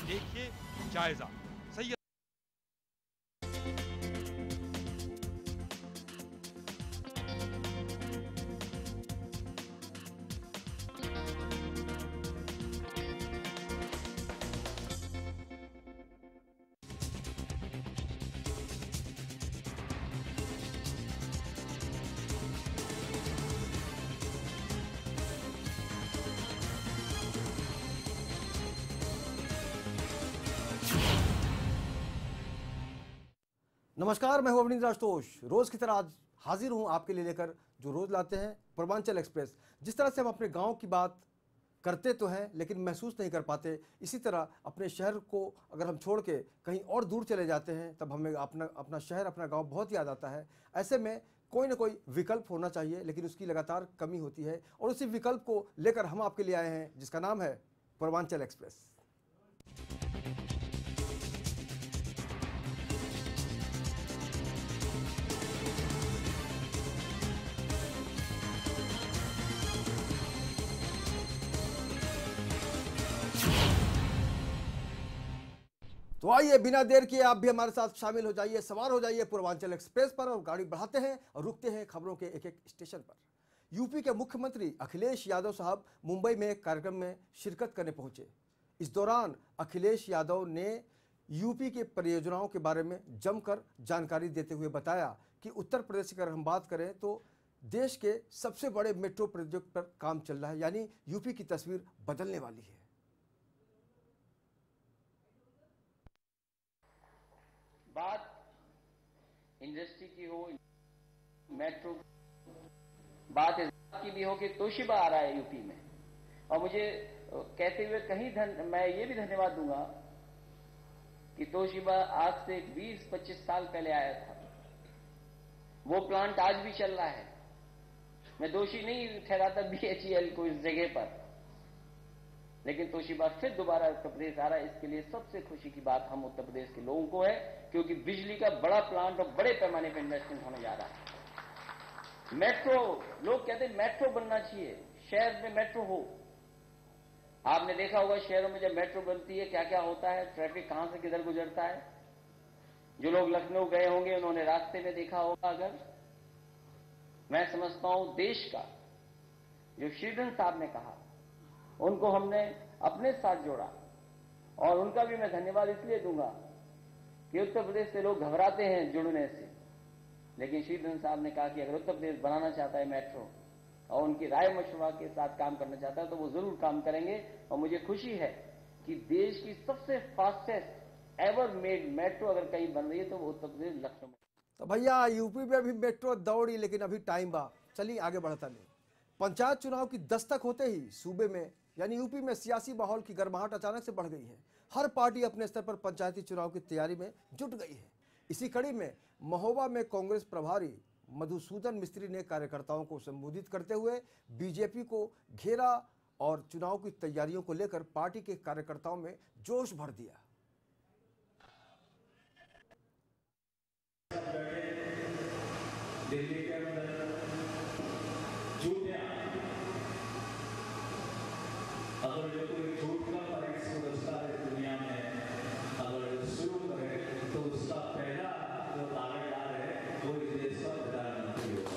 देखिए जायजा। सही नमस्कार, मैं हूं अवनींद्र आशुतोष। रोज की तरह आज हाजिर हूं आपके लिए लेकर जो रोज लाते हैं पूर्वांचल एक्सप्रेस। जिस तरह से हम अपने गांव की बात करते तो हैं लेकिन महसूस नहीं कर पाते, इसी तरह अपने शहर को अगर हम छोड़ के कहीं और दूर चले जाते हैं तब हमें अपना शहर, अपना गांव बहुत याद आता है। ऐसे में कोई ना कोई विकल्प होना चाहिए, लेकिन उसकी लगातार कमी होती है और उसी विकल्प को लेकर हम आपके लिए आए हैं, जिसका नाम है पूर्वांचल एक्सप्रेस। तो आइए बिना देर किए आप भी हमारे साथ शामिल हो जाइए, सवार हो जाइए पूर्वांचल एक्सप्रेस पर और गाड़ी बढ़ाते हैं और रुकते हैं खबरों के एक एक स्टेशन पर। यूपी के मुख्यमंत्री अखिलेश यादव साहब मुंबई में एक कार्यक्रम में शिरकत करने पहुंचे। इस दौरान अखिलेश यादव ने यूपी के परियोजनाओं के बारे में जमकर जानकारी देते हुए बताया कि उत्तर प्रदेश की अगर हम बात करें तो देश के सबसे बड़े मेट्रो प्रोजेक्ट पर काम चल रहा है, यानी यूपी की तस्वीर बदलने वाली है। बात इंडस्ट्री की हो, मेट्रो, बात इस बात की भी हो कि तोशिबा आ रहा है यूपी में, और मुझे कहते हुए मैं ये भी धन्यवाद दूंगा कि तोशिबा आज से 20-25 साल पहले आया था। वो प्लांट आज भी चल रहा है। मैं दोषी नहीं ठहराता BHEL को इस जगह पर, लेकिन तोशिबा फिर दोबारा उत्तर प्रदेश आ रहा है। इसके लिए सबसे खुशी की बात हम उत्तर प्रदेश के लोगों को है, क्योंकि बिजली का बड़ा प्लांट और बड़े पैमाने पर इन्वेस्टमेंट होने जा रहा है। मेट्रो, लोग कहते हैं मेट्रो बनना चाहिए, शहर में मेट्रो हो। आपने देखा होगा शहरों में जब मेट्रो बनती है क्या क्या होता है, ट्रैफिक कहां से किधर गुजरता है। जो लोग लखनऊ गए होंगे उन्होंने रास्ते में देखा होगा। अगर मैं समझता हूं देश का जो श्रीधरन साहब ने कहा, उनको हमने अपने साथ जोड़ा, और उनका भी मैं धन्यवाद इसलिए दूंगा कि उत्तर प्रदेश से लोग घबराते हैं जुड़ने से, लेकिन श्रीधरन साहब ने कहा कि अगर उत्तर प्रदेश बनाना चाहता है मेट्रो और उनकी राय मशवरा के साथ काम करना चाहता है तो वो जरूर काम करेंगे। और मुझे खुशी है कि देश की सबसे फास्टेस्ट एवर मेड मेट्रो अगर कहीं बन रही है तो वो उत्तर प्रदेश लखनऊ में। तो भैया यूपी में अभी मेट्रो दौड़ी, लेकिन अभी टाइम बा, चलिए आगे बढ़ता नहीं। पंचायत चुनाव की दस्तक होते ही सूबे में यानी यूपी में सियासी माहौल की गर्माहट अचानक से बढ़ गई है। हर पार्टी अपने स्तर पर पंचायती चुनाव की तैयारी में जुट गई है। इसी कड़ी में महोबा में कांग्रेस प्रभारी मधुसूदन मिस्त्री ने कार्यकर्ताओं को संबोधित करते हुए बीजेपी को घेरा और चुनाव की तैयारियों को लेकर पार्टी के कार्यकर्ताओं में जोश भर दिया। दिल्ली के अंदर अगर जो कोई झूठ का परीक्षण रचता है दुनिया में, अगर शुरू करे तो उसका पहला जो दावेदार है वो इस देश का प्रधानमंत्री होगा।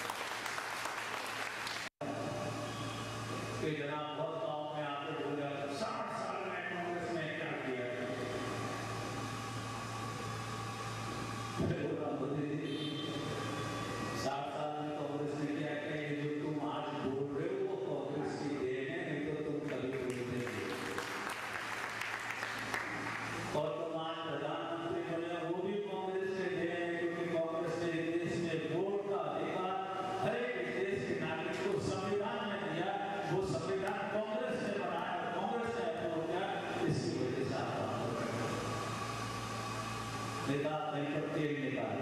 तो जनाब बहुत गाँव में आपको बोला 60 साल में कांग्रेस ने क्या किया, मोदी जी 60 साल में कांग्रेस ने क्या किया, जो तुम आज बोल रहे हो वो कांग्रेस की देन है, नहीं तो तुम कभी बोलते थे। और तुम आज प्रधानमंत्री बने वो भी कांग्रेस से देन है, क्योंकि कांग्रेस ने देश में वोट का अधिकार हर एक देश के नागरिक को संविधान में दिया। वो संविधान कांग्रेस ने बनाया, कांग्रेस ने अप्रूव किया, इसकी वजह से आप निकाल नहीं करते, निकाल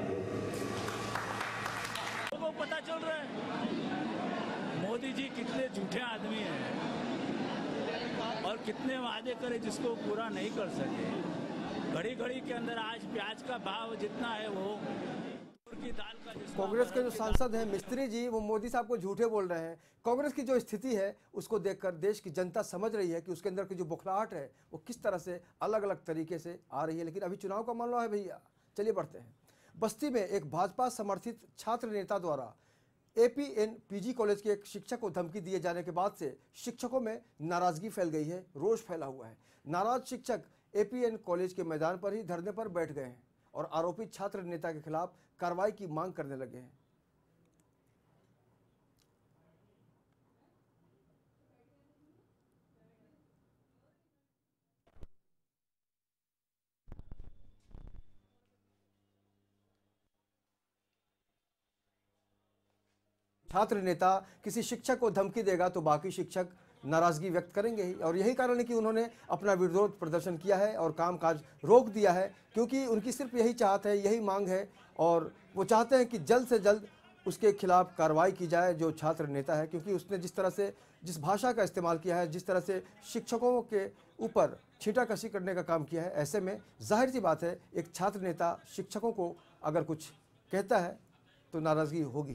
को पता चल रहा है मोदी जी कितने झूठे आदमी हैं और कितने वादे करे जिसको पूरा नहीं कर सके। घड़ी घड़ी के अंदर आज प्याज का भाव जितना है वो की दाल का जिसको कांग्रेस के जो सांसद हैं मिस्त्री जी, वो मोदी साहब को झूठे बोल रहे हैं। कांग्रेस की जो स्थिति है उसको देखकर देश की जनता समझ रही है कि उसके अंदर की जो बुखलाहट है वो किस तरह से अलग अलग तरीके से आ रही है। लेकिन अभी चुनाव का मामला है भैया। चलिए बढ़ते हैं। बस्ती में एक भाजपा समर्थित छात्र नेता द्वारा एपीएन पीजी कॉलेज के एक शिक्षक को धमकी दिए जाने के बाद से शिक्षकों में नाराजगी फैल गई है, रोष फैला हुआ है। नाराज शिक्षक एपीएन कॉलेज के मैदान पर ही धरने पर बैठ गए हैं और आरोपित छात्र नेता के खिलाफ कार्रवाई की मांग करने लगे हैं। छात्र नेता किसी शिक्षक को धमकी देगा तो बाकी शिक्षक नाराजगी व्यक्त करेंगे ही, और यही कारण है कि उन्होंने अपना विरोध प्रदर्शन किया है और कामकाज रोक दिया है, क्योंकि उनकी सिर्फ यही चाहत है, यही मांग है और वो चाहते हैं कि जल्द से जल्द उसके खिलाफ कार्रवाई की जाए जो छात्र नेता है, क्योंकि उसने जिस तरह से जिस भाषा का इस्तेमाल किया है, जिस तरह से शिक्षकों के ऊपर छींटाकशी करने का काम किया है, ऐसे में जाहिर सी बात है एक छात्र नेता शिक्षकों को अगर कुछ कहता है तो नाराजगी होगी।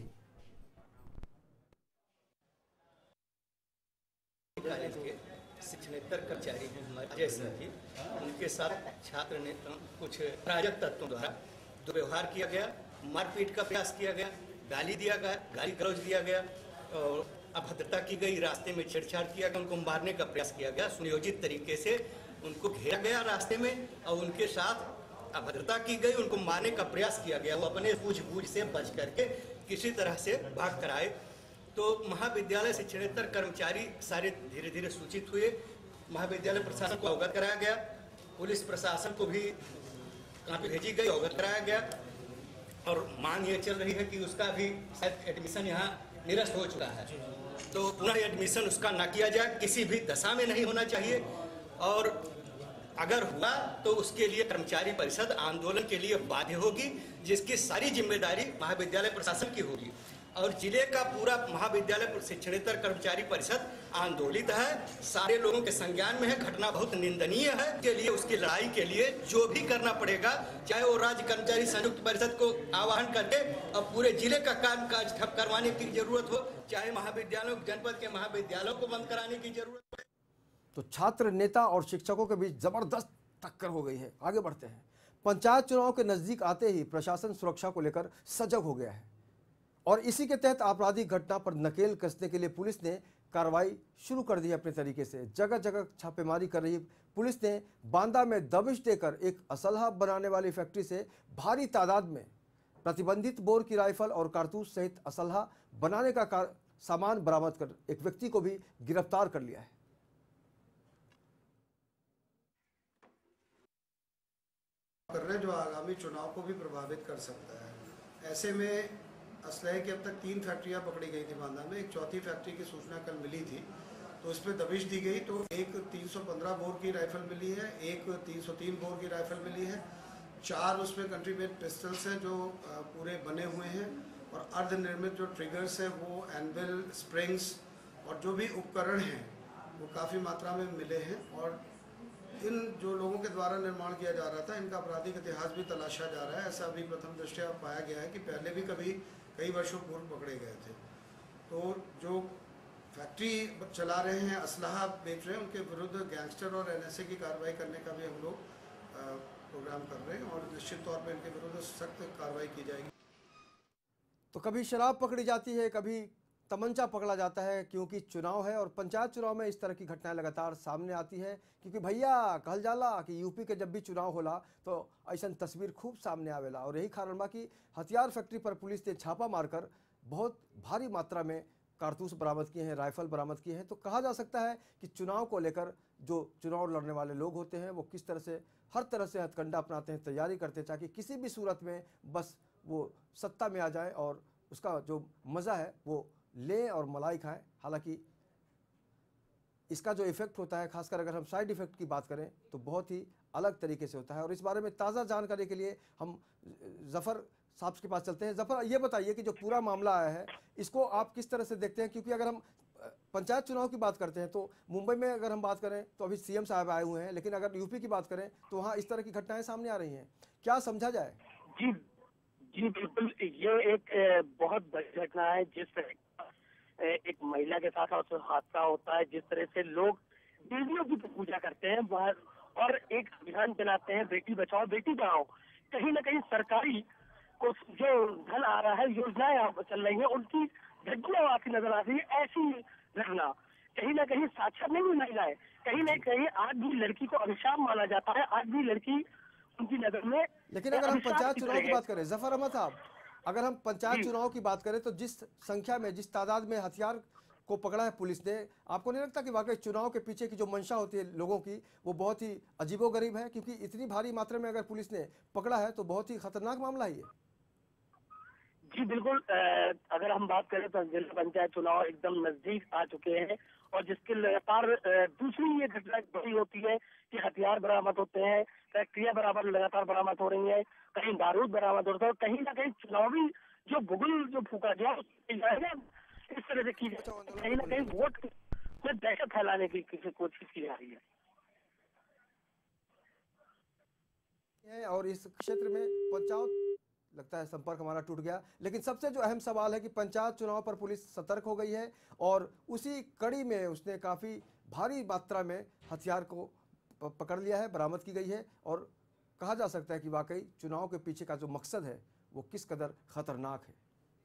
कॉलेज के शिक्षणेतर कर्मचारी हैं हमारे अजय सर जी, उनके साथ छात्र ने कुछ अराजक तत्वों द्वारा दुर्व्यवहार किया गया, मारपीट का प्रयास किया गया, गाली दिया गया, गाली गलौज दिया गया और अभद्रता की गई, रास्ते में छेड़छाड़ किया गया, उनको मारने का प्रयास किया गया। सुनियोजित तरीके से उनको घेरा गया रास्ते में और उनके साथ अभद्रता की गई, उनको मारने का प्रयास किया गया। वो अपने सूझबूझ से बच करके किसी तरह से भाग कर आए। तो महाविद्यालय शिक्षणेतर कर्मचारी सारे धीरे धीरे सूचित हुए, महाविद्यालय प्रशासन को अवगत कराया गया, पुलिस प्रशासन को भी काफी भेजी गई, अवगत कराया गया और मांग ये चल रही है कि उसका भी शायद एडमिशन यहाँ निरस्त हो चुका है, तो पुनः एडमिशन उसका न किया जाए, किसी भी दशा में नहीं होना चाहिए और अगर हुआ तो उसके लिए कर्मचारी परिषद आंदोलन के लिए बाध्य होगी, जिसकी सारी जिम्मेदारी महाविद्यालय प्रशासन की होगी और जिले का पूरा महाविद्यालय शिक्षणेतर कर्मचारी परिषद आंदोलित है, सारे लोगों के संज्ञान में है। घटना बहुत निंदनीय है, के लिए उसकी लड़ाई के लिए जो भी करना पड़ेगा, चाहे वो राज्य कर्मचारी संयुक्त परिषद को आह्वान करके और पूरे जिले का कामकाज ठप करवाने की जरूरत हो, चाहे महाविद्यालयों जनपद के महाविद्यालयों को बंद कराने की जरूरत है। तो छात्र नेता और शिक्षकों के बीच जबरदस्त टक्कर हो गई है। आगे बढ़ते हैं। पंचायत चुनाव के नजदीक आते ही प्रशासन सुरक्षा को लेकर सजग हो गया है और इसी के तहत आपराधिक घटना पर नकेल कसने के लिए पुलिस ने कार्रवाई शुरू कर दी है। अपने तरीके से जगह जगह छापेमारी कर रही पुलिस ने बांदा में दबिश देकर एक असलहा बनाने वाली फैक्ट्री से भारी तादाद में प्रतिबंधित बोर की राइफल और कारतूस सहित असलहा बनाने का सामान बरामद कर एक व्यक्ति को भी गिरफ्तार कर लिया है। कर रहे जो आगामी चुनाव को भी प्रभावित कर सकता है। ऐसे में असलहे की अब तक 3 फैक्ट्रियां पकड़ी गई थी बांदा में, एक चौथी फैक्ट्री की सूचना कल मिली थी तो उस पर दबिश दी गई। तो एक 315 बोर की राइफल मिली है, एक 303 बोर की राइफल मिली है, 4 उसमें कंट्री मेड पिस्टल्स हैं जो पूरे बने हुए हैं और अर्धनिर्मित जो ट्रिगर्स हैं वो एनविल, स्प्रिंग्स और जो भी उपकरण हैं वो काफ़ी मात्रा में मिले हैं। और इन जो लोगों के द्वारा निर्माण किया जा रहा था इनका आपराधिक इतिहास भी तलाशा जा रहा है। ऐसा भी प्रथम दृष्टया पाया गया है कि पहले भी कभी कई वर्षों पूर्व पकड़े गए थे। तो जो फैक्ट्री चला रहे हैं, असलहा बेच रहे हैं, उनके विरुद्ध गैंगस्टर और एनएसए की कार्रवाई करने का भी हम लोग प्रोग्राम कर रहे हैं और निश्चित तौर पर इनके विरुद्ध सख्त कार्रवाई की जाएगी। तो कभी शराब पकड़ी जाती है, कभी तमंचा पकड़ा जाता है, क्योंकि चुनाव है और पंचायत चुनाव में इस तरह की घटनाएं लगातार सामने आती है। क्योंकि भैया कहल जाला कि यूपी के जब भी चुनाव होला तो ऐसा तस्वीर खूब सामने आवेला और यही कारण बा कि हथियार फैक्ट्री पर पुलिस ने छापा मारकर बहुत भारी मात्रा में कारतूस बरामद किए हैं, राइफल बरामद किए हैं। तो कहा जा सकता है कि चुनाव को लेकर जो चुनाव लड़ने वाले लोग होते हैं वो किस तरह से हर तरह से हथकंडा अपनाते हैं, तैयारी करते हैं ताकि किसी भी सूरत में बस वो सत्ता में आ जाए और उसका जो मज़ा है वो ले और मलाई खाएं। हालांकि इसका जो इफेक्ट होता है, खासकर अगर हम साइड इफेक्ट की बात करें तो बहुत ही अलग तरीके से होता है। और इस बारे में ताज़ा जानकारी के लिए हम जफ़र साहब के पास चलते हैं। जफ़र, ये बताइए कि जो पूरा मामला आया है इसको आप किस तरह से देखते हैं? क्योंकि अगर हम पंचायत चुनाव की बात करते हैं तो मुंबई में अगर हम बात करें तो अभी सीएम साहब आए हुए हैं, लेकिन अगर यूपी की बात करें तो वहाँ इस तरह की घटनाएं सामने आ रही हैं। क्या समझा जाए? जी बिल्कुल, ये एक बहुत बड़ी घटना है। जिस तरह का एक महिला के साथ हादसा होता है, जिस तरह से लोग देवियों की पूजा करते हैं और एक अभियान चलाते हैं बेटी बचाओ बेटी पढ़ाओ, कहीं ना कहीं सरकारी को जो धन आ रहा है, योजनाएं चल रही हैं, उनकी घटना आती नजर आ रही है। ऐसी घटना कहीं ना कहीं साक्षर नहीं हुई महिलाएं, कहीं ना कहीं आज भी लड़की को अभिशाप माना जाता है, आज भी लड़की उनकी नजर में। लेकिन अगर हम पंचायत चुनाव की बात करें जफर अहमद साहब, अगर हम पंचायत चुनाव की बात करें तो जिस संख्या में, जिस तादाद में हथियार को पकड़ा है पुलिस ने, आपको नहीं लगता कि वाकई चुनाव के पीछे की जो मंशा होती है लोगों की वो बहुत ही अजीबोगरीब है? क्योंकि इतनी भारी मात्रा में अगर पुलिस ने पकड़ा है तो बहुत ही खतरनाक मामला है ये। जी बिल्कुल, अगर हम बात करें तो जिला पंचायत चुनाव एकदम नजदीक आ चुके हैं और जिसके लगातार दूसरी ये घटना बड़ी होती है कि हथियार बरामद होते हैं, फैक्ट्रियां बराबर लगातार बरामद हो रही हैं, कहीं बारूद बरामद होता है, कहीं ना कहीं चुनावी जो बुगुल जो फूका गया इस तरह से की जाती है, कहीं ना कहीं वोट में दहशत फैलाने की कोशिश की जा रही है। और इस क्षेत्र में पंचायत लगता है संपर्क हमारा टूट गया। लेकिन सबसे जो अहम सवाल है कि पंचायत चुनाव पर पुलिस सतर्क हो गई है और उसी कड़ी में उसने काफ़ी भारी मात्रा में हथियार को पकड़ लिया है, बरामद की गई है और कहा जा सकता है कि वाकई चुनाव के पीछे का जो मकसद है वो किस कदर खतरनाक है।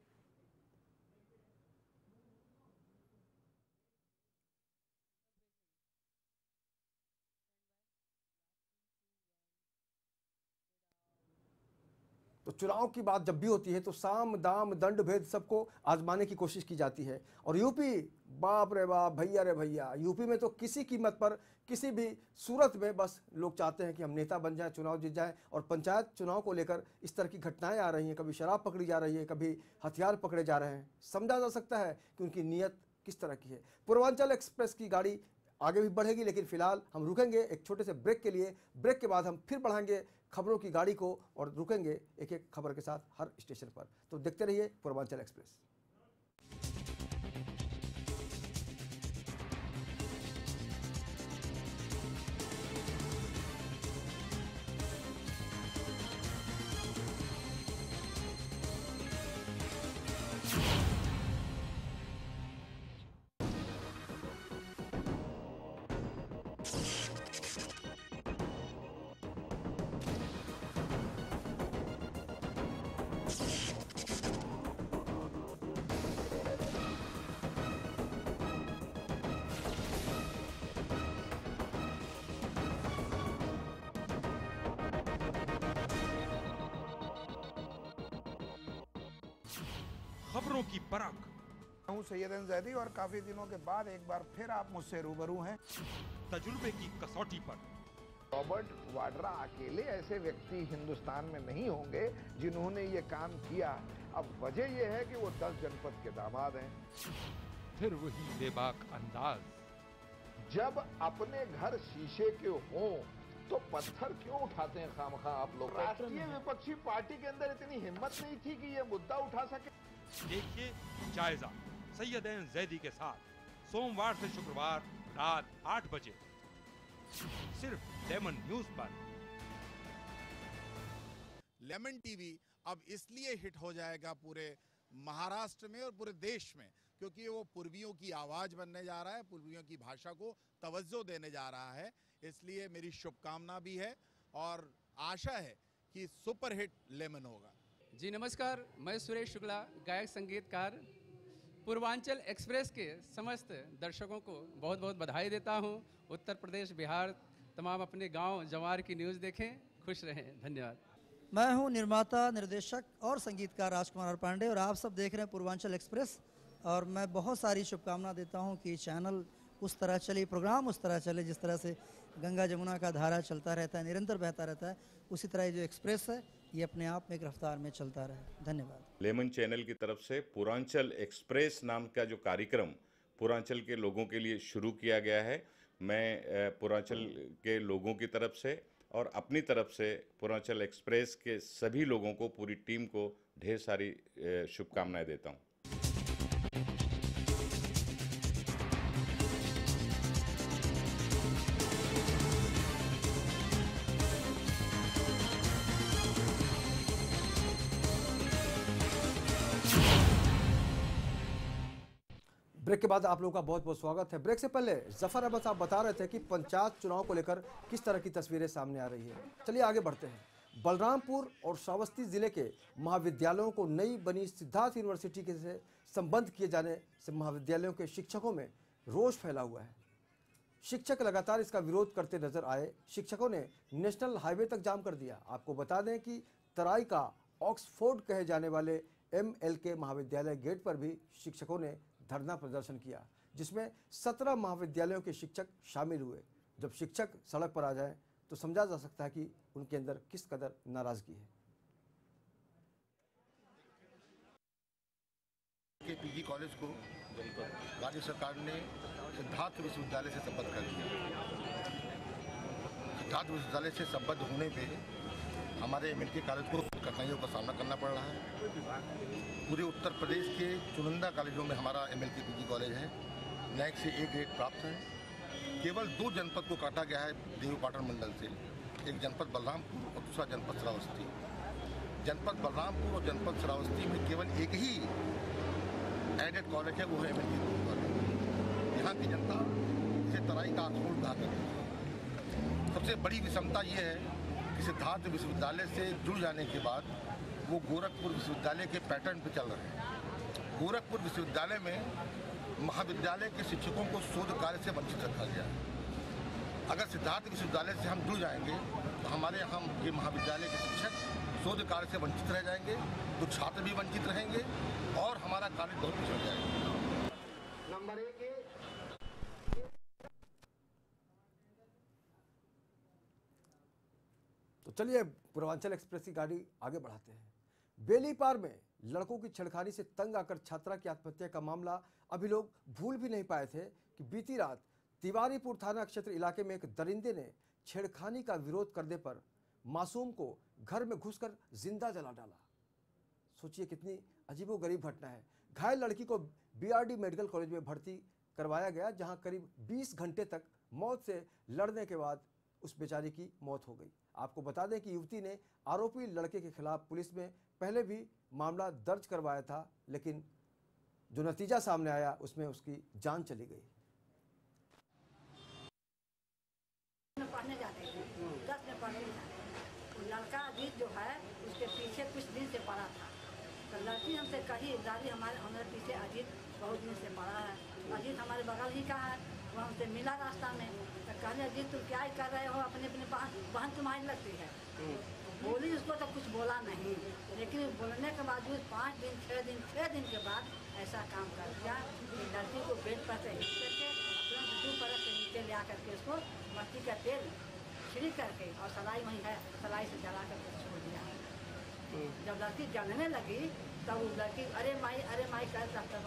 तो चुनाव की बात जब भी होती है तो साम दाम दंड भेद सबको आजमाने की कोशिश की जाती है। और यूपी, बाप रे बाप, भैया रे भैया, यूपी में तो किसी कीमत पर किसी भी सूरत में बस लोग चाहते हैं कि हम नेता बन जाएं, चुनाव जीत जाएं। और पंचायत चुनाव को लेकर इस तरह की घटनाएं आ रही हैं, कभी शराब पकड़ी जा रही है, कभी हथियार पकड़े जा रहे हैं। समझा जा सकता है कि उनकी नीयत किस तरह की है। पूर्वांचल एक्सप्रेस की गाड़ी आगे भी बढ़ेगी, लेकिन फिलहाल हम रुकेंगे एक छोटे से ब्रेक के लिए। ब्रेक के बाद हम फिर बढ़ाएंगे खबरों की गाड़ी को और रुकेंगे एक एक खबर के साथ हर स्टेशन पर। तो देखते रहिए पूर्वांचल एक्सप्रेस। खबरों की परख। हूं सैयद जैदी और काफी दिनों के बाद एक बार फिर आप मुझसे रूबरू हैं। तजुर्बे की कसौटी पर। रॉबर्ट वाड्रा अकेले ऐसे व्यक्ति हिंदुस्तान में नहीं होंगे जिन्होंने ये काम किया। अब वजह यह है कि वो 10 जनपद के दामाद हैं। फिर वही बेबाक अंदाज। जब अपने घर शीशे के हों तो पत्थर क्यों उठाते हैं खामखा आप लोग? राष्ट्रीय विपक्षी पार्टी के अंदर इतनी हिम्मत नहीं थी कि ये मुद्दा उठा सके। देखिए जायजा सैयद जैदी के साथ सोमवार से शुक्रवार रात 8 बजे सिर्फ लेमन न्यूज पर। लेमन टीवी अब इसलिए हिट हो जाएगा पूरे महाराष्ट्र में और पूरे देश में क्योंकि वो पूर्वियों की आवाज बनने जा रहा है, पूर्वियों की भाषा को तवज्जो देने जा रहा है। इसलिए मेरी शुभकामना भी है और आशा है कि सुपरहिट लेमन होगा। जी नमस्कार, मैं सुरेश शुक्ला, गायक संगीतकार। पूर्वांचल एक्सप्रेस के समस्त दर्शकों को बहुत बहुत बधाई देता हूं। उत्तर प्रदेश, बिहार, तमाम अपने गांव जवार की न्यूज़ देखें, खुश रहें। धन्यवाद। मैं हूं निर्माता, निर्देशक और संगीतकार राजकुमार पांडे और आप सब देख रहे हैं पूर्वांचल एक्सप्रेस। और मैं बहुत सारी शुभकामना देता हूं कि चैनल उस तरह चले, प्रोग्राम उस तरह चले जिस तरह से गंगा जमुना का धारा चलता रहता है, निरंतर बहता रहता है, उसी तरह जो एक्सप्रेस है ये अपने आप में एक रफ्तार में चलता रहे। धन्यवाद। लेमन चैनल की तरफ से पूर्वांचल एक्सप्रेस नाम का जो कार्यक्रम पूर्वांचल के लोगों के लिए शुरू किया गया है, मैं पूर्वांचल के लोगों की तरफ से और अपनी तरफ से पूर्वांचल एक्सप्रेस के सभी लोगों को, पूरी टीम को ढेर सारी शुभकामनाएं देता हूं। ब्रेक के बाद आप लोगों का बहुत बहुत स्वागत है। ब्रेक से पहले जफर अहमद साहब बता रहे थे कि पंचायत चुनाव को लेकर किस तरह की तस्वीरें सामने आ रही है। चलिए आगे बढ़ते हैं। बलरामपुर और श्रावस्ती जिले के महाविद्यालयों को नई बनी सिद्धार्थ यूनिवर्सिटी के से संबंध किए जाने से महाविद्यालयों के शिक्षकों में रोष फैला हुआ है। शिक्षक लगातार इसका विरोध करते नजर आए। शिक्षकों ने नेशनल हाईवे तक जाम कर दिया। आपको बता दें कि तराई का ऑक्सफोर्ड कहे जाने वाले MLK महाविद्यालय गेट पर भी शिक्षकों ने धरना प्रदर्शन किया, जिसमें 17 महाविद्यालयों के शिक्षक शामिल हुए। जब शिक्षक सड़क पर आ जाएं तो समझा जा सकता है कि उनके अंदर किस कदर नाराजगी है। के PG कॉलेज को राज्य सरकार ने सिद्धार्थ विश्वविद्यालय से संबद्ध कर दिया। सिद्धार्थ विश्वविद्यालय से संबद्ध होने पे हमारे MLK कॉलेज को कठिनाइयों का सामना करना पड़ रहा है। पूरे उत्तर प्रदेश के चुनिंदा कॉलेजों में हमारा MLK PG कॉलेज है। NAAC से A ग्रेड प्राप्त है। केवल 2 जनपद को काटा गया है देवीपाटन मंडल से, एक जनपद बलरामपुर और दूसरा जनपद श्रावस्ती। जनपद बलरामपुर और जनपद श्रावस्ती में केवल एक ही एडेड कॉलेज है, वो है MLK कॉलेज। यहाँ की जनता इसे तराई का ऑक्सफोर्ड कहा करती है। सबसे बड़ी विषमता ये है कि सिद्धार्थ विश्वविद्यालय से जुड़ जाने के बाद वो गोरखपुर विश्वविद्यालय के पैटर्न पर चल रहे हैं। गोरखपुर विश्वविद्यालय में महाविद्यालय के शिक्षकों को शोध कार्य से वंचित रखा गया है। अगर सिद्धार्थ विश्वविद्यालय से हम जुड़ जाएंगे तो हमारे यहाँ के महाविद्यालय के शिक्षक शोध कार्य से वंचित रह जाएंगे, तो छात्र भी वंचित रहेंगे और हमारा कॉलेज बहुत पिछड़ जाएगा। नंबर 1 तो चलिए पूर्वांचल एक्सप्रेस की गाड़ी आगे बढ़ाते हैं। बेलीपार में लड़कों की छेड़खानी से तंग आकर छात्रा की आत्महत्या का मामला अभी लोग भूल भी नहीं पाए थे कि बीती रात तिवारीपुर थाना क्षेत्र इलाके में एक दरिंदे ने छेड़खानी का विरोध करने पर मासूम को घर में घुसकर जिंदा जला डाला। सोचिए कितनी अजीबोगरीब घटना है। घायल लड़की को BRD मेडिकल कॉलेज में भर्ती करवाया गया, जहां करीब 20 घंटे तक मौत से लड़ने के बाद उस बेचारी की मौत हो गई। आपको बता दें कि युवती ने आरोपी लड़के के खिलाफ पुलिस में पहले भी मामला दर्ज करवाया था, लेकिन जो नतीजा सामने आया उसमें उसकी जान चली गई। पढ़ने जाते थे, 10 में पढ़ने जाते। लड़का अजीत जो है उसके पीछे कुछ दिन से पड़ा था, तो लड़की हमसे कही दादी हमारे पीछे अजीत बहुत दिन से पड़ा है। अजीत हमारे बगल ही का है, वो हमसे मिला रास्ता में, तो कहने अजीत तुम क्या कर रहे हो, अपने बहन तुम्हारी लगती है। बोली उसको तो कुछ बोला नहीं, लेकिन बोलने के बावजूद 5 दिन 6 दिन के बाद ऐसा काम कर दिया कि लड़की को बेड पर से हिट करके अपने दूसरी परत के नीचे ले आकर के उसको मट्टी का तेल छिड़क करके और सलाई वहीं है, सलाई से जला करके छोड़ दिया। जब लड़की जलने लगी तब वो लड़की अरे माई कर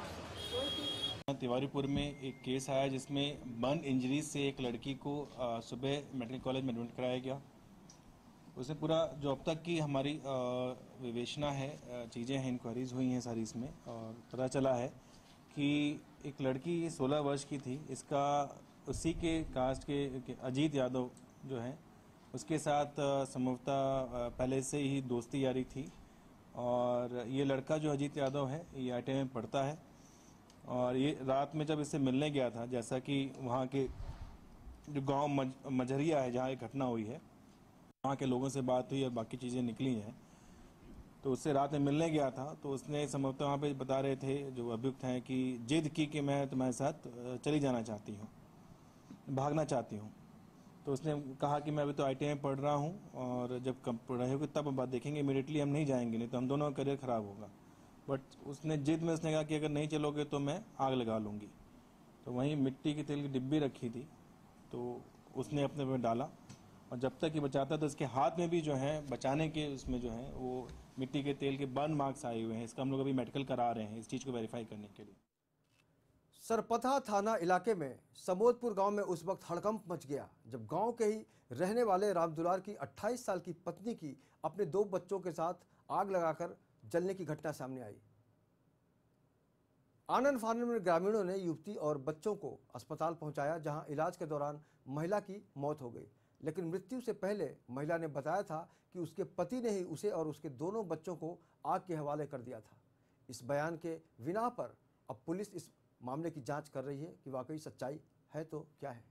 सकता। तिवारीपुर में एक केस आया जिसमें बर्न इंजरी से एक लड़की को सुबह मेडिकल कॉलेज में एडमिट कराया गया। उसमें पूरा जो अब तक की हमारी विवेचना है, चीज़ें हैं, इंक्वायरीज हुई हैं सारी इसमें, और पता चला है कि एक लड़की 16 वर्ष की थी। इसका उसी के कास्ट के अजीत यादव जो है उसके साथ संभवतः पहले से ही दोस्ती यारी थी। और ये लड़का जो अजीत यादव है ये IIT में पढ़ता है, और ये रात में जब इससे मिलने गया था, जैसा कि वहाँ के जो गांव मझरिया है जहाँ ये घटना हुई है, वहाँ के लोगों से बात हुई और बाकी चीज़ें निकली हैं, तो उससे रात में मिलने गया था। तो उसने संभवतः वहाँ पे बता रहे थे जो अभियुक्त हैं कि जिद की कि मैं तुम्हारे साथ चली जाना चाहती हूँ, भागना चाहती हूँ। तो उसने कहा कि मैं अभी तो IIT में पढ़ रहा हूँ, और जब पढ़ाई होगी तब बात देखेंगे, इमीडिएटली हम नहीं जाएंगे, नहीं तो हम दोनों का करियर ख़राब होगा। बट उसने जिद में उसने कहा कि अगर नहीं चलोगे तो मैं आग लगा लूँगी। तो वहीं मिट्टी की तेल की डिब्बी रखी थी, तो उसने अपने पे डाला, और जब तक ये बचाता तो इसके हाथ में भी जो है बचाने के उसमें जो है वो मिट्टी के तेल के बर्न मार्क्स आए हुए हैं। इसका हम लोग अभी मेडिकल करा रहे हैं इस चीज़ को वेरीफाई करने के लिए। सरपथा थाना इलाके में समोदपुर गांव में उस वक्त हड़कंप मच गया जब गांव के ही रहने वाले रामदुलार की 28 साल की पत्नी की अपने 2 बच्चों के साथ आग लगाकर जलने की घटना सामने आई। आनन फानन में ग्रामीणों ने युवती और बच्चों को अस्पताल पहुंचाया, जहां इलाज के दौरान महिला की मौत हो गई, लेकिन मृत्यु से पहले महिला ने बताया था कि उसके पति ने ही उसे और उसके दोनों बच्चों को आग के हवाले कर दिया था। इस बयान के बिना पर अब पुलिस इस मामले की जांच कर रही है कि वाकई सच्चाई है तो क्या है।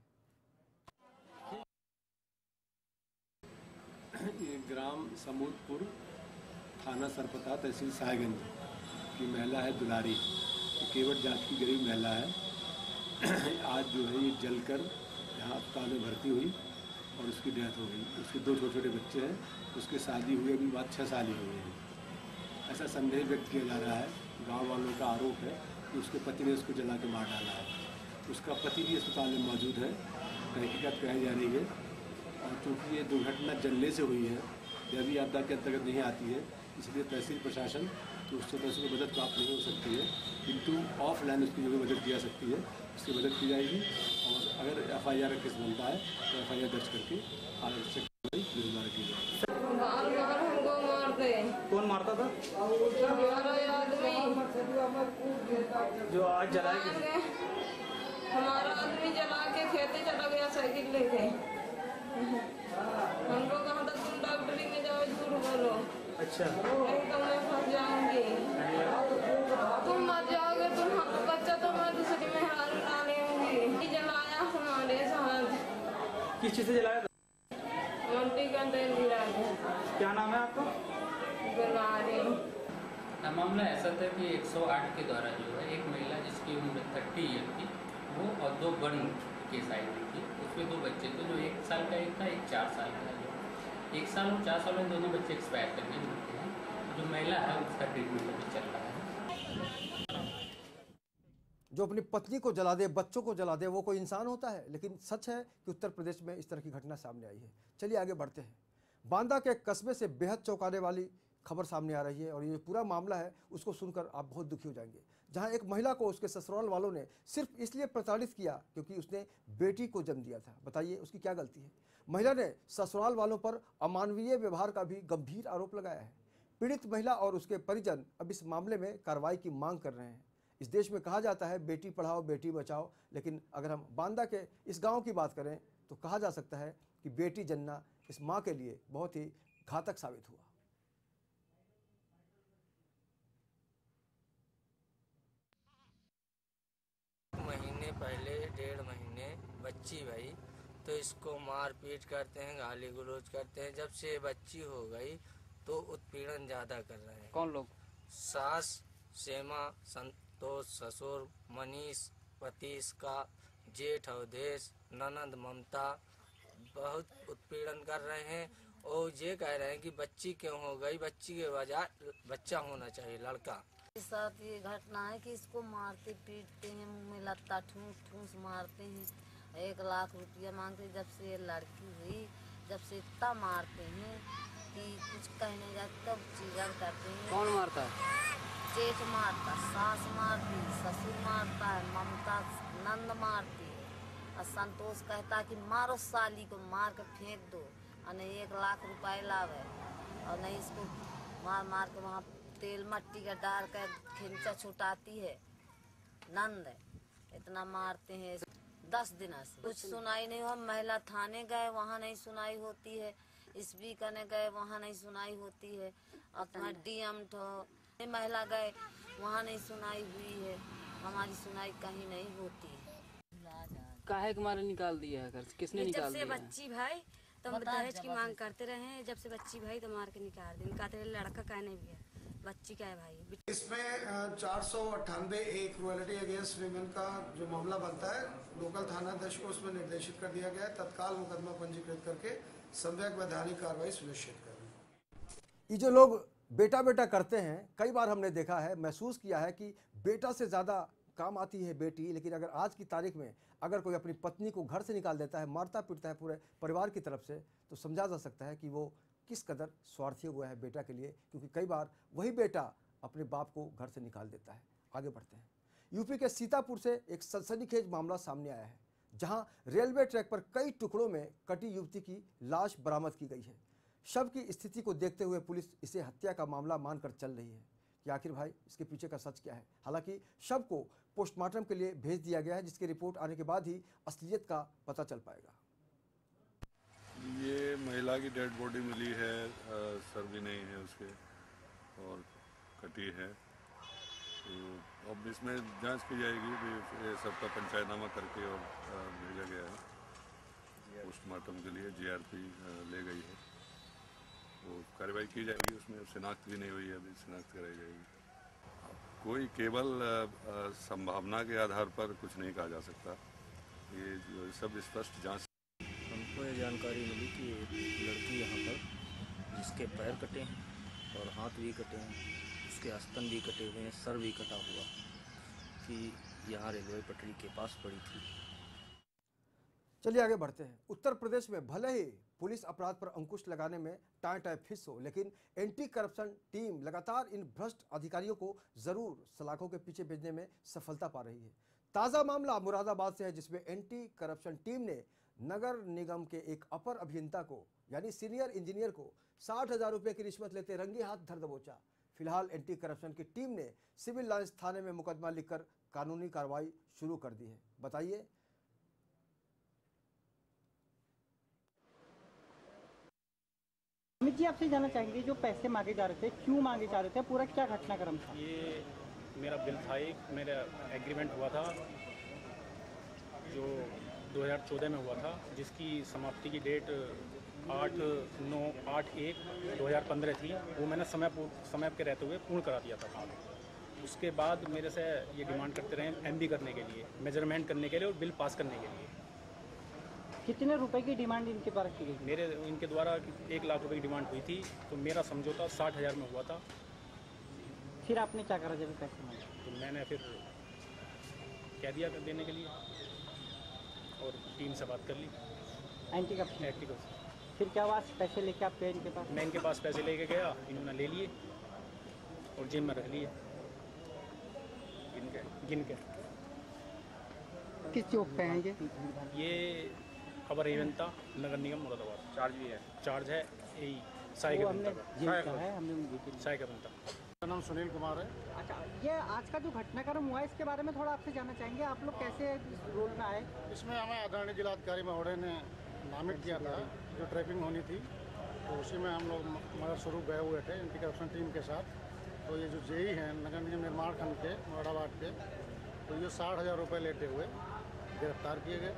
ये ग्राम समूदपुर, थाना सरपता, तहसील साहेबगंज की महिला है दुलारी। ये केवट जात की गरीब महिला है। आज जो है ये जलकर यहाँ अस्पताल में भर्ती हुई और उसकी डेथ हो गई। उसके 2 छोटे छोटे बच्चे हैं। उसकी शादी हुई अभी बात 6 साल ही हुई है। ऐसा संदेह व्यक्त किया जा रहा है। गांव वालों का आरोप है कि उसके पति ने उसको जला के मार डाला है। उसका पति भी अस्पताल में मौजूद है। तहकीकात कराई जा रही है और चूँकि ये दुर्घटना जलने से हुई है, दैवीय आपदा के अंतर्गत नहीं आती है, इसलिए तहसील प्रशासन तो उससे तो उसको मदद प्राप्त नहीं हो सकती है, किंतु ऑफलाइन उसकी जो मदद की जा सकती है उसकी मदद की जाएगी। और अगर FIR का केस बनता है तो FIR दर्ज करके आवश्यक कार्रवाई द्वारा की जाएगी। कौन मारता था? जो आज जलाए, हमारा आदमी जला के खेते चला गया साइकिल लेके। हमको कहा था तुम डॉक्टरी में जाओ, झूठ बोलो। अच्छा, नहीं तो मैं फंस जाऊंगी। तुम मर जाओगे, तुम बच्चा तो मैं दूसरी में हार उठा लेंगी। जलाया हमारे साथ। किस चीज़ से जलाया था? मट्टी का तेल गिरा के। क्या नाम है आपका? दुलारी। मामला ऐसा था कि 108 के द्वारा जो है एक महिला जिसकी उम्र 30 ईयर थी, वो और 2 बर्न केस आई हुई थी। उसमें 2 बच्चे थे, जो 1 साल का एक था, एक 4 साल का है। 1 साल और 4 साल में दोनों बच्चे एक्सपायर करके मिलते हैं। जो महिला है उसका ट्रीटमेंट अभी चल रहा है। जो अपनी पत्नी को जला दे, बच्चों को जला दे, वो कोई इंसान होता है? लेकिन सच है कि उत्तर प्रदेश में इस तरह की घटना सामने आई है। चलिए आगे बढ़ते हैं। बांदा के कस्बे से बेहद चौंकाने वाली खबर सामने आ रही है और ये पूरा मामला है उसको सुनकर आप बहुत दुखी हो जाएंगे। जहां एक महिला को उसके ससुराल वालों ने सिर्फ इसलिए प्रताड़ित किया क्योंकि उसने बेटी को जन्म दिया था। बताइए उसकी क्या गलती है? महिला ने ससुराल वालों पर अमानवीय व्यवहार का भी गंभीर आरोप लगाया है। पीड़ित महिला और उसके परिजन अब इस मामले में कार्रवाई की मांग कर रहे हैं। इस देश में कहा जाता है बेटी पढ़ाओ बेटी बचाओ, लेकिन अगर हम बांदा के इस गाँव की बात करें तो कहा जा सकता है कि बेटी जन्ना इस माँ के लिए बहुत ही घातक साबित हुआ। महीने पहले, 1.5 महीने बच्ची भाई, तो इसको मार पीट करते हैं, गाली गलौज करते हैं। जब से बच्ची हो गई तो उत्पीड़न ज़्यादा कर रहे हैं। कौन लोग? सास सेमा, संतोष, ससुर मनीष, पति इसका, जेठ अवधेश, ननंद ममता बहुत उत्पीड़न कर रहे हैं। और ये कह रहे हैं कि बच्ची क्यों हो गई, बच्ची के बजाय बच्चा होना चाहिए, लड़का। साथ ये घटना है कि इसको मारते पीटते हैं, मुंह में लत्ता ठूस ठूस मारते हैं। 1 लाख रुपया मांगते। जब से ये लड़की हुई, जब से इतना मारते हैं कि कुछ कहने जाते तब चीज़ा करते हैं। कौन मारता है? जेठ मारता, सास मारती, ससुर मारता है, ममता नंद मारती है और संतोष कहता कि मारो साली को, मार कर फेंक दो, और नहीं 1 लाख रुपए लावे, और नहीं इसको मार मार के वहाँ तेल मट्टी का डाल कर खिंचा छुटाती है। नंद इतना मारते हैं। 10 दिन से कुछ सुनाई नहीं हो। महिला थाने गए, वहाँ नहीं सुनाई होती है। स्पीकर ने गए, वहाँ नहीं सुनाई होती है। और तुम्हारे DM तो महिला गए, वहाँ नहीं सुनाई हुई है। हमारी सुनाई कहीं नहीं होती है। काहे के मारे निकाल दिया है घर से? किसने निकाल दिया? जब से बच्ची भाई तो हम दहेज की मांग करते रहे। जब से बच्ची भाई तो मार के निकाल दी। कहते रहे लड़का का नहीं भी है, बच्ची का है भाई। इसमें 498 क्रूएलिटी अगेंस्ट वीमेन का जो मामला बनता है, लोकल थाना अध्यक्ष को उसमें निर्देशित कर दिया गया है तत्काल मुकदमा पंजीकृत करके सम्यक वैधानिक कार्रवाई सुनिश्चित करना। ये जो लोग बेटा बेटा करते हैं, कई बार हमने देखा है, महसूस किया है कि बेटा से ज़्यादा काम आती है बेटी। लेकिन अगर आज की तारीख में अगर कोई अपनी पत्नी को घर से निकाल देता है, मारता पीटता है पूरे परिवार की तरफ से, तो समझा जा सकता है कि वो किस कदर स्वार्थी हुआ है बेटा के लिए, क्योंकि कई बार वही बेटा अपने बाप को घर से निकाल देता है। आगे बढ़ते हैं। यूपी के सीतापुर से एक सनसनीखेज मामला सामने आया है, जहां रेलवे ट्रैक पर कई टुकड़ों में कटी युवती की लाश बरामद की गई है। शव की स्थिति को देखते हुए पुलिस इसे हत्या का मामला मानकर चल रही है कि आखिर भाई इसके पीछे का सच क्या है। हालांकि शव को पोस्टमार्टम के लिए भेज दिया गया है, जिसकी रिपोर्ट आने के बाद ही असलियत का पता चल पाएगा। ये महिला की डेड बॉडी मिली है, सर भी नहीं है उसके और कटी है। तो अब इसमें जांच की जाएगी भी ये सबका पंचायतनामा करके और भेजा गया है पोस्टमार्टम के लिए। जीआरपी ले गई है, वो कार्रवाई की जाएगी। उसमें शिनाख्त भी नहीं हुई है, अभी शिनाख्त कराई जाएगी। कोई केवल संभावना के आधार पर कुछ नहीं कहा जा सकता, ये सब स्पष्ट जांच। हमको ये जानकारी मिली कि एक लड़की यहाँ पर जिसके पैर कटे हैं और हाथ भी कटे हैं, उसके आस्तन भी कटे हुए हैं, सर भी कटा हुआ, कि यहाँ रेलवे पटरी के पास पड़ी थी। चलिए आगे बढ़ते हैं। उत्तर प्रदेश में भले ही पुलिस अपराध पर अंकुश लगाने में टाइम फिस हो, लेकिन एंटी करप्शन टीम लगातार इन भ्रष्ट अधिकारियों को जरूर सलाखों के पीछे भेजने में सफलता पा रही है। ताज़ा मामला मुरादाबाद से है, जिसमें एंटी करप्शन टीम ने नगर निगम के एक अपर अभियंता को यानी सीनियर इंजीनियर को 60,000 रुपये की रिश्वत लेते रंगे हाथ धर दबोचा। फिलहाल एंटी करप्शन की टीम ने सिविल लाइंस थाने में मुकदमा लिखकर कानूनी कार्रवाई शुरू कर दी है। बताइए। अमित जी, आपसे जानना चाहेंगे जो पैसे मांगे जा रहे थे, क्यों मांगे जा रहे थे, पूरा क्या घटनाक्रम था? ये मेरा बिल था, एक मेरा एग्रीमेंट हुआ था जो 2014 में हुआ था, जिसकी समाप्ति की डेट 8/1/2015 थी। वो मैंने समय के रहते हुए पूर्ण करा दिया था। उसके बाद मेरे से ये डिमांड करते रहे एमबी करने के लिए, मेजरमेंट करने के लिए और बिल पास करने के लिए। कितने रुपए की डिमांड इनके द्वारा की गई? मेरे इनके द्वारा 1 लाख रुपए की डिमांड हुई थी, तो मेरा समझौता 60,000 में हुआ था। फिर आपने क्या करा जब पैसे मांगे? तो मैंने फिर कह दिया देने के लिए और टीम से बात कर ली। Anti corruption. फिर क्या हुआ? पैसे लेके आप गए इनके पास? मैं इनके पास पैसे लेके गया, इन्होंने ले लिए और जेब में रख लिए गिन के। किस चौक पे हैं ये खबर अभियंता नगर निगम मुरादाबाद। चार्ज भी है? चार्ज है यही साई का बनता। मेरा नाम सुनील कुमार है। अच्छा, ये आज का जो घटनाक्रम हुआ है इसके बारे में थोड़ा आपसे जानना चाहेंगे। आप लोग कैसे इस रोल में आए? इसमें हमें आदरणीय जिलाधिकारी महोदय ने नामित किया था, जो ट्रैपिंग होनी थी, तो उसी में हम लोग मदद स्वरूप गए हुए थे एंटी करप्शन टीम के साथ। तो ये जो जेई हैं नगर निगम निर्माण खंड के मुरादाबाद के, तो ये 60,000 रुपये लेते हुए गिरफ्तार किए गए।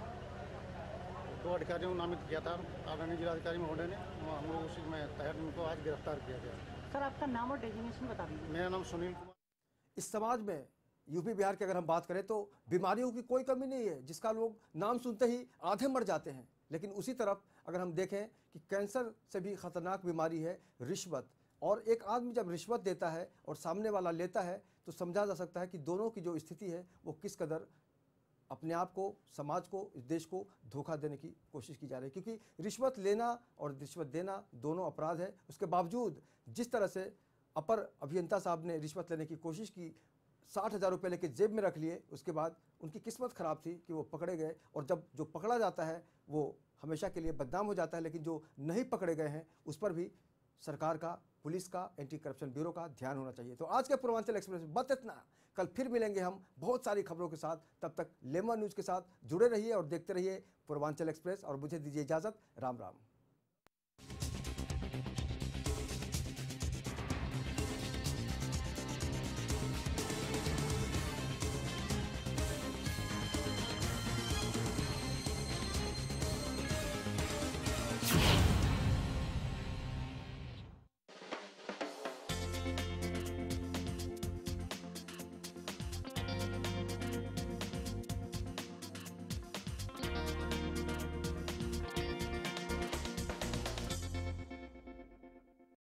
2 अधिकारियों को नामित किया था आदरणीय जिलाधिकारी महोदय ने, हम लोग उसी में तहत उनको आज गिरफ्तार किया गया। सर, आपका नाम और डेजिग्नेशन बता दीजिए। मेरा नाम सुनील कुमार। इस समाज में यूपी बिहार की अगर हम बात करें तो बीमारियों की कोई कमी नहीं है, जिसका लोग नाम सुनते ही आधे मर जाते हैं। लेकिन उसी तरफ अगर हम देखें कि कैंसर से भी खतरनाक बीमारी है रिश्वत। और एक आदमी जब रिश्वत देता है और सामने वाला लेता है तो समझा जा सकता है कि दोनों की जो स्थिति है वो किस कदर अपने आप को, समाज को, इस देश को धोखा देने की कोशिश की जा रही है। क्योंकि रिश्वत लेना और रिश्वत देना दोनों अपराध है। उसके बावजूद जिस तरह से अपर अभियंता साहब ने रिश्वत लेने की कोशिश की, 60,000 रुपये लेके जेब में रख लिए, उसके बाद उनकी किस्मत ख़राब थी कि वो पकड़े गए। और जब जो पकड़ा जाता है वो हमेशा के लिए बदनाम हो जाता है, लेकिन जो नहीं पकड़े गए हैं उस पर भी सरकार का, पुलिस का, एंटी करप्शन ब्यूरो का ध्यान होना चाहिए। तो आज के पूर्वांचल एक्सप्रेस में बस इतना। कल फिर मिलेंगे हम बहुत सारी खबरों के साथ। तब तक लेमन न्यूज़ के साथ जुड़े रहिए और देखते रहिए पूर्वांचल एक्सप्रेस। और मुझे दीजिए इजाज़त। राम राम।